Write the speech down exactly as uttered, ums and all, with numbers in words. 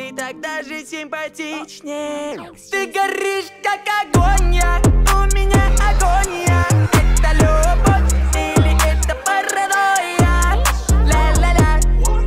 ты так даже симпатичнее. Ты горишь, как огонь, я